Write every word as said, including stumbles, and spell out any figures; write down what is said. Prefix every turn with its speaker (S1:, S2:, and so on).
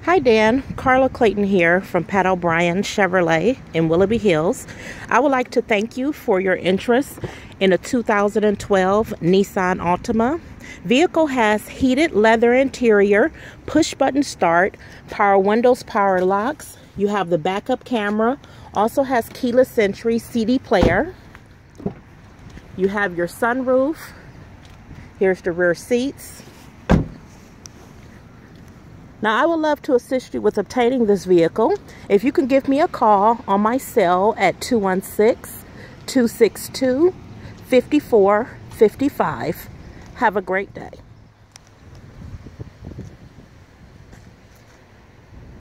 S1: Hi Dan, Carla Clayton here from Pat O'Brien Chevrolet in Willoughby Hills. I would like to thank you for your interest in a two thousand twelve Nissan Altima. Vehicle has heated leather interior, push button start, power windows, power locks. You have the backup camera, also has keyless entry, C D player. You have your sunroof. Here's the rear seats. Now, I would love to assist you with obtaining this vehicle. If you can give me a call on my cell at two one six, two six two, five four five five. Have a great day.